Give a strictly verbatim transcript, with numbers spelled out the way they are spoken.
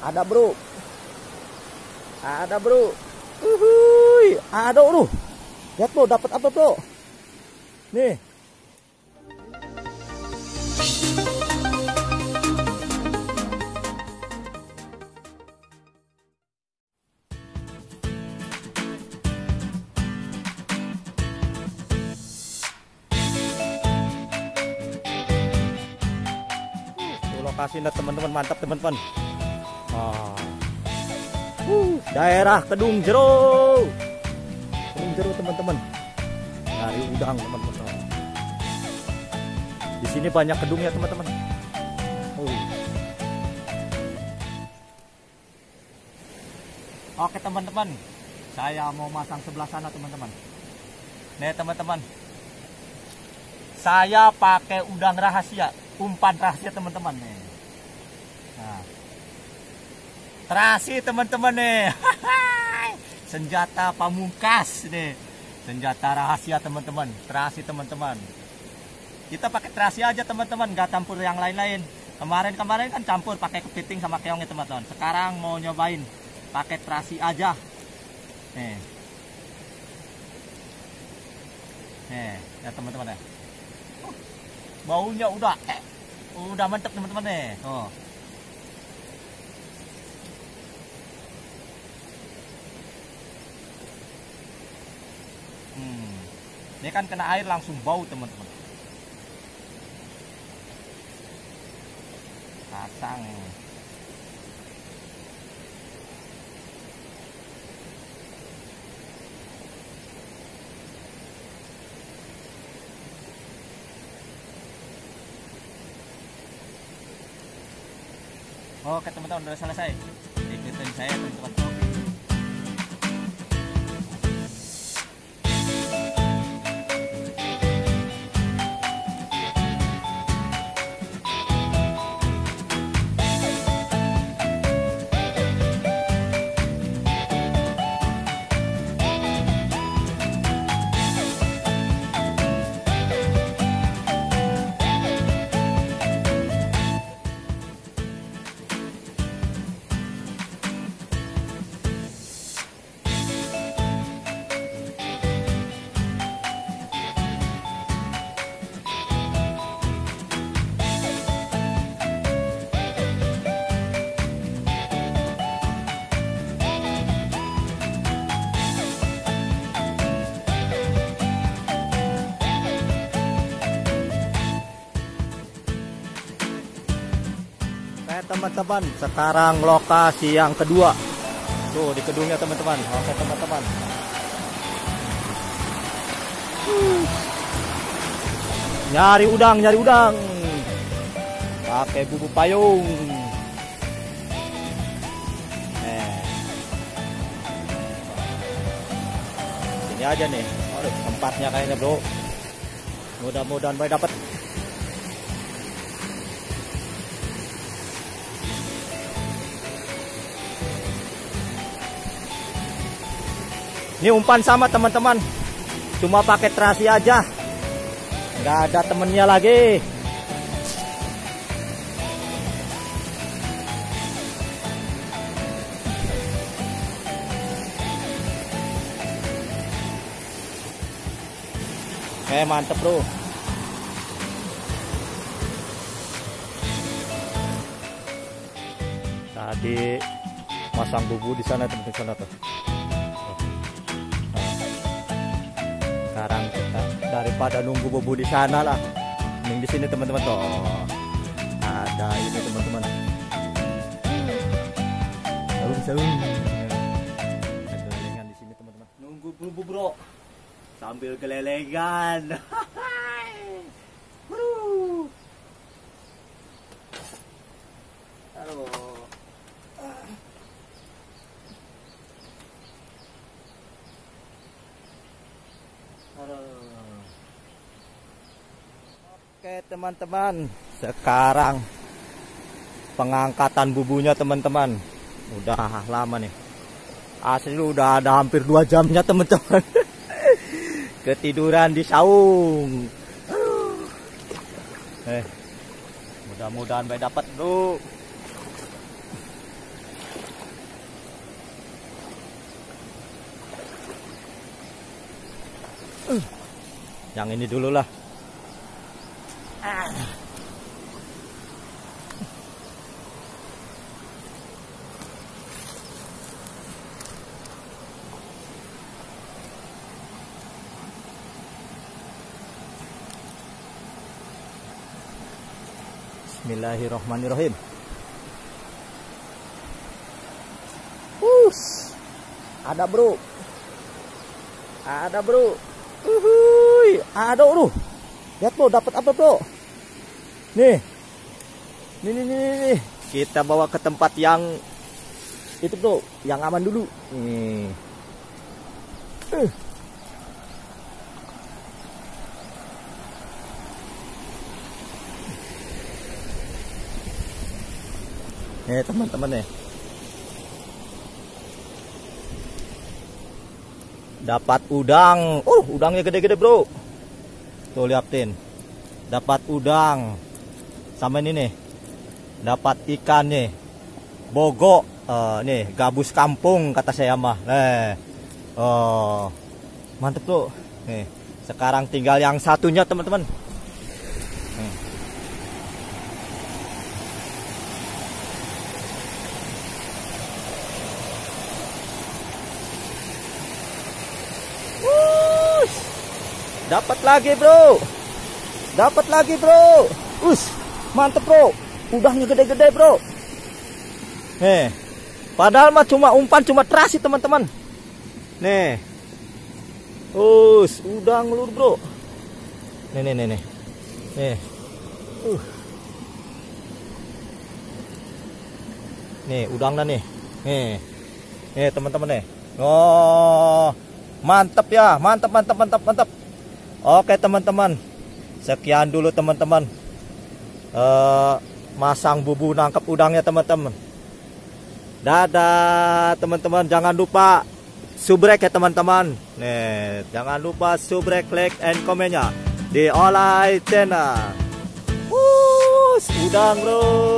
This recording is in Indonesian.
Ada bro. Ada bro. Uhuy. Ada bro. Lihat bro, dapat apa bro? Nih. Lokasinya teman-teman, mantap teman-teman. Ah. Uh, daerah Kedung Jero. Kedung Jero teman-teman. Nyari udang teman-teman. Di sini banyak kedungnya teman-teman. Uh. Oke teman-teman, saya mau masang sebelah sana teman-teman. Nih teman-teman, saya pakai udang rahasia, umpan rahasia teman-teman nih. Nah, terasi teman-teman nih. Senjata pamungkas nih, senjata rahasia teman-teman, terasi teman-teman. Kita pakai terasi aja teman-teman, nggak campur yang lain-lain. Kemarin-kemarin kan campur pakai kepiting sama keongnya teman-teman. Sekarang mau nyobain pakai terasi aja. Nih, nih ya teman-teman ya. Baunya udah, eh, udah mantep teman-teman nih. Oh. Hmm. Ini kan kena air langsung bau teman-teman. Pasang. Oke teman-teman, udah selesai. Ikutin saya teman-teman. Teman-teman, sekarang lokasi yang kedua. Tuh di kedungnya teman-teman. Oke teman-teman. Nyari udang, nyari udang. Pakai bubuk payung. Eh. Sini aja nih. Aduh, tempatnya kayaknya bro. Mudah-mudahan baik dapat. Ini umpan sama teman-teman, cuma pakai terasi aja, nggak ada temennya lagi. Eh mantep bro. Tadi masang bubu di sana teman-teman, sana tuh. Sekarang kita daripada nunggu bubu di sana lah, mending di sini teman-teman tuh. Ada ini teman-teman. Saung-saung. Gelelengan di sini teman-teman. Nunggu bubu bro. Sambil gelelengan. Halo. Oke teman-teman, sekarang pengangkatan bubunya teman-teman. Udah lama nih, asli udah ada hampir dua jamnya teman-teman. Ketiduran di saung. Eh, mudah-mudahan baik dapat bro. Yang ini dulu lah. Ah. Bismillahirrahmanirrahim. Us, ada bro, ada bro. Uhuy, ada bro. Lihat bro, dapat apa bro? Nih, nih, nih, nih, nih. Kita bawa ke tempat yang itu bro, yang aman dulu. Nih. Uh. Nih teman-teman nih, dapat udang. Oh, udangnya gede-gede bro. Tuh liatin, dapat udang. Sama ini nih, dapat ikan nih, bogok. Uh, nih gabus kampung kata saya mah. Eh, oh mantep bro. Nih sekarang tinggal yang satunya teman-teman. Dapat lagi bro, dapat lagi bro. Us, mantep bro, udangnya gede-gede bro. Nih, padahal mah cuma umpan, cuma terasi teman-teman. Nih, us, udang lur bro. Nih, nih, nih, nih, nih. Uh. Nih, udangnya nih, nih, nih teman-teman nih. Oh, mantap ya, mantap, mantap, mantap, mantap. Oke teman-teman, sekian dulu teman-teman, uh, masang bubu nangkep udangnya teman-teman. Dadah teman-teman, jangan lupa subrek ya teman-teman. Nih, jangan lupa subrek, like, and komennya di Olay Channel. Wuss, udang bro.